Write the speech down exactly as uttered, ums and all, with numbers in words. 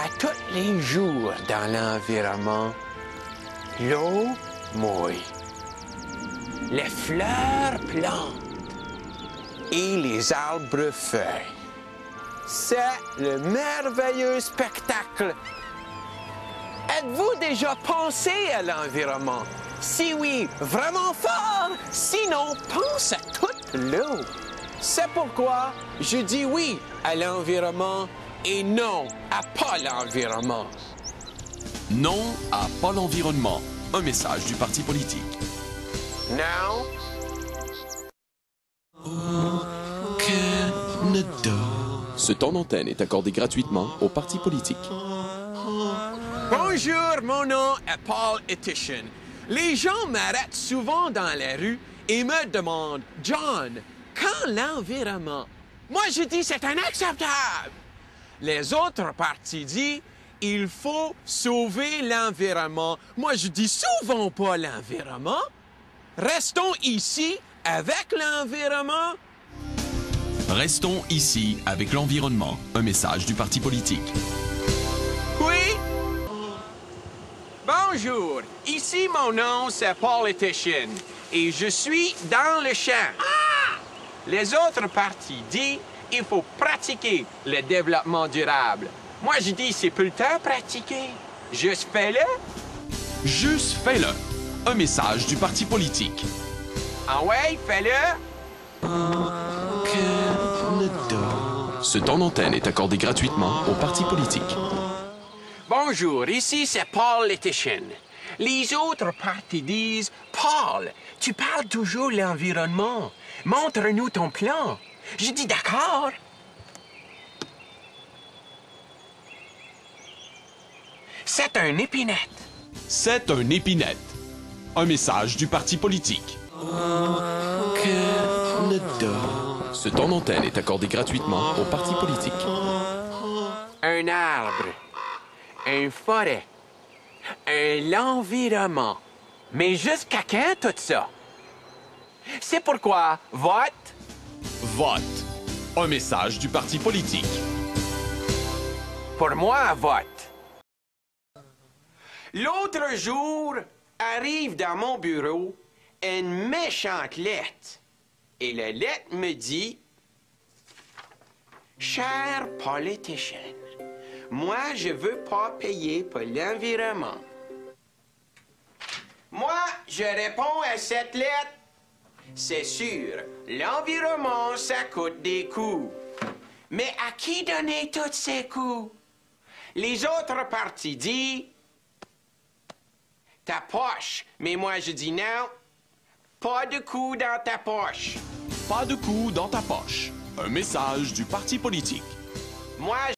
À tous les jours dans l'environnement, l'eau mouille, les fleurs plantent et les arbres feuillent. C'est le merveilleux spectacle. Êtes-vous déjà pensé à l'environnement? Si oui, vraiment fort. Sinon, pense à toute l'eau. C'est pourquoi je dis oui à l'environnement et non à pas l'environnement. Non à pas l'environnement. Un message du parti politique. Non. Au Canada. Ce temps d'antenne est accordé gratuitement aux partis politiques. Bonjour, mon nom est Paul Etischen. Les gens m'arrêtent souvent dans la rue et me demandent, John, quand l'environnement? Moi, je dis, c'est inacceptable. Les autres partis disent, il faut sauver l'environnement. Moi, je dis, sauvons pas l'environnement. Restons ici avec l'environnement. Restons ici avec l'environnement. Un message du parti politique. Oui? Bonjour, ici mon nom c'est Paul Etischen et je suis dans le champ. Ah! Les autres partis disent qu'il faut pratiquer le développement durable. Moi je dis c'est plus le temps pratiquer. Juste fais-le. Juste fais-le. Un message du parti politique. Ah ouais, fais-le. Canada. Ce temps d'antenne est accordé gratuitement aux partis politiques. Bonjour, ici c'est Paul Etischen. Les autres partis disent, Paul, tu parles toujours de l'environnement. Montre-nous ton plan. Je dis d'accord. C'est un épinette. C'est un épinette. Un message du parti politique. Canada. Ce temps d'antenne est accordé gratuitement aux partis politiques. Un arbre. Une forêt, un l'environnement. Mais jusqu'à quand tout ça? C'est pourquoi vote. Vote. Un message du parti politique. Pour moi, vote. L'autre jour, arrive dans mon bureau une méchante lettre. Et la lettre me dit, « Cher politicien, moi, je veux pas payer pour l'environnement. » Moi, je réponds à cette lettre. C'est sûr, l'environnement, ça coûte des coûts. Mais à qui donner tous ces coûts? Les autres partis disent, ta poche. Mais moi, je dis non, pas de coûts dans ta poche. Pas de coup dans ta poche. Un message du parti politique. Moi,